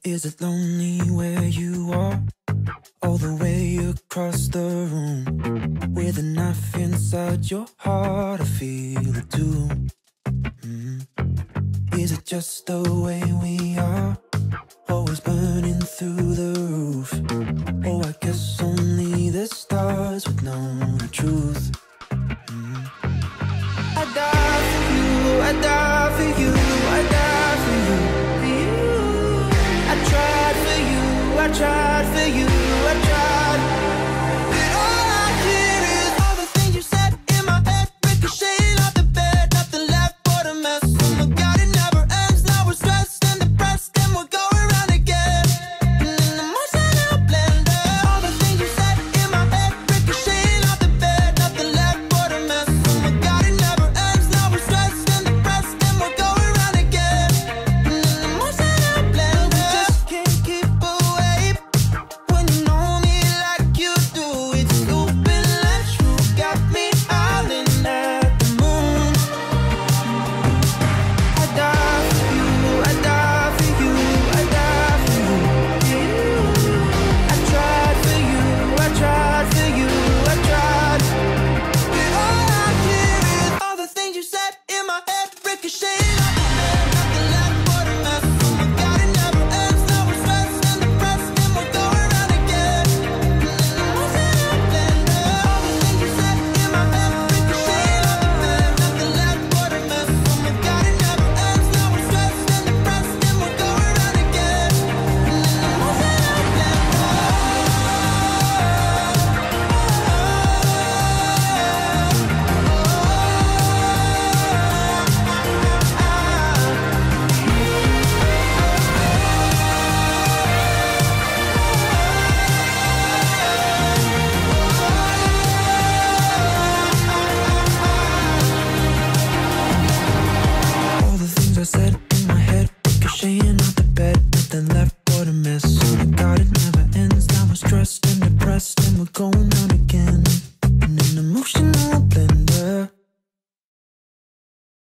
Is it lonely where you are? All the way across the room, with a knife inside your heart, I feel it too. Is it just the way we are? Always burning through the roof. Oh, I guess only the stars would know the truth. I die for you, I die for you, I die for you, for you. I tried for you, I tried for you, I tried. But all I hear is all the things you said in my head, ricocheting off the bed, nothing left but a mess. Oh my God, it never ends. Now we're stressed and depressed, and we're going round again. And an emotional blender. All the things you said in my head, ricocheting off the bed, nothing left but a mess. Oh my God, it never ends. Now we're stressed and depressed, and we're going round again. And an emotional blender. We just can't keep away when you know me like you do. It's stupid and true, got me howling at the moon. I die for you, I die for you, I die for you, you. I tried for you, I tried for you, I tried. But all I hear is all the things you said in my head, ricocheting off the bed, nothing left but a mess. Oh my God, it never ends. Now we're stressed and depressed, and we're going round again. And an emotional blender. All the things you said in my head, ricocheting off the bed, nothing left but a mess. Oh my God, it never ends. Now we're stressed and depressed, and we're going round again. And an emotional all the things I said in my head, ricocheting off the bed, nothing left but a mess. Oh my God, it never ends. Now we're stressed and depressed, and we're going round again. And an emotional